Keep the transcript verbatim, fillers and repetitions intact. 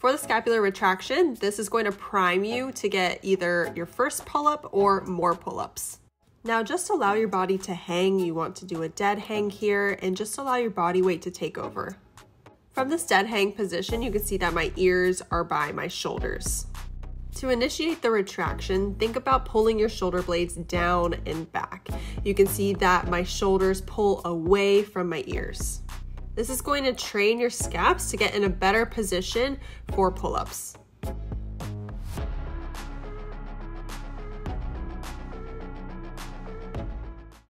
For the scapular retraction, this is going to prime you to get either your first pull-up or more pull-ups. Now just allow your body to hang. You want to do a dead hang here and just allow your body weight to take over. From this dead hang position, you can see that my ears are by my shoulders. To initiate the retraction, think about pulling your shoulder blades down and back. You can see that my shoulders pull away from my ears. This is going to train your scaps to get in a better position for pull-ups.